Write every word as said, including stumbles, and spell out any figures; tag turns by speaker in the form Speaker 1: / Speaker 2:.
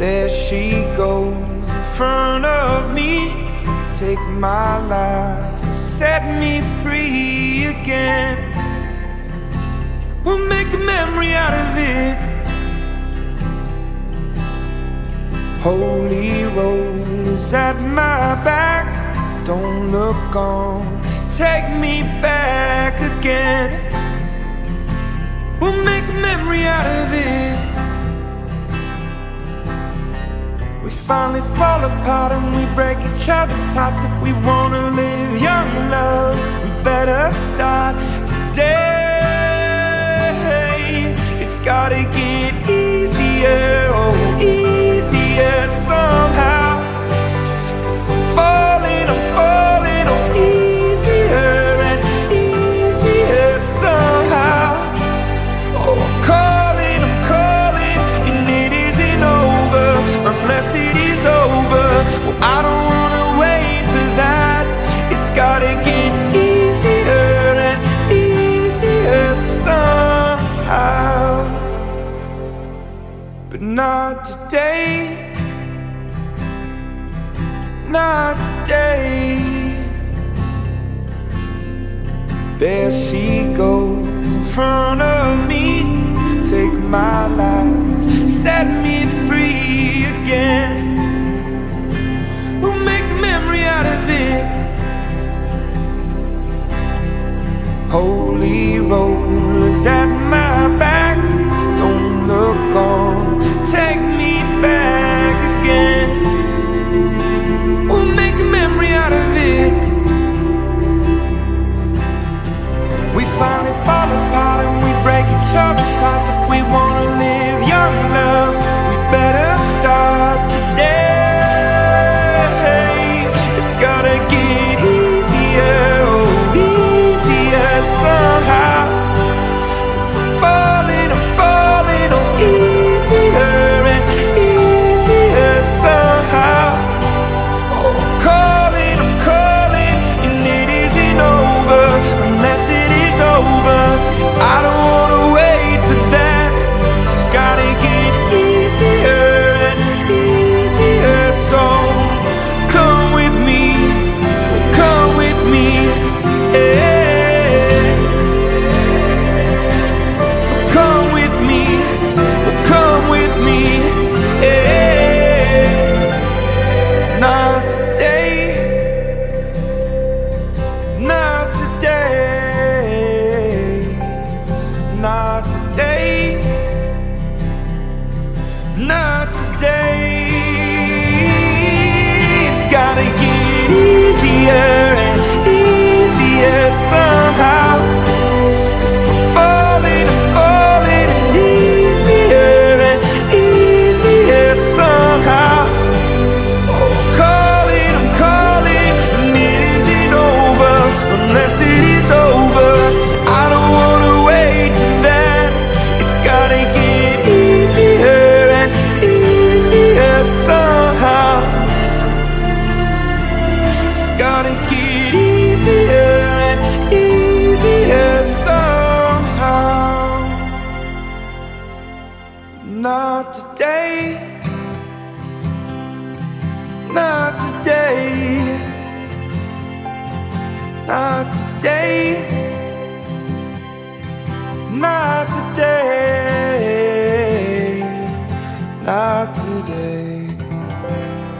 Speaker 1: There she goes in front of me. Take my life and set me free again. We'll make a memory out of it. Holy rollers at my back, don't look on, take me back again. We'll make a memory out of it. We finally fall apart and we break each other's hearts. If we wanna live young and love, we better start today. It's gotta get easier, oh easier somehow. Cause I'm falling, I'm falling, oh easier and easier somehow. Oh, I'm calling, I'm calling, and it isn't over unless it is over. Well, I don't wanna wait for that. It's gotta get easier and easier somehow. But not today, not today. There she goes in front of me. Take my life, set me free again. We'll make a memory out of it. Holy rollers at my back, don't look on, take me back again. We'll make a memory out of it. We finally fall apart and we break each other's hearts. If we wanna live young love, we better start today. It's gotta get easier, oh easier somehow. Cause I'm falling, I'm falling, oh easier and easier somehow. Oh, I'm calling, I'm calling, and it isn't over unless it is over. I don't wanna wait for that. It's gotta get easier and easier. So come with me, come with me, yeah. So come with me, come with me, yeah. Not today, not today, not today, not today. It's gotta get easier and easier somehow. Cause I'm falling, I'm falling, and easier and easier somehow. Oh, I'm calling, I'm calling, and it isn't over unless it is over. I don't wanna wait for that. It's gotta get easier and easier somehow. It's gotta get easier and easier somehow. Not today, not today, not today, not today, not today.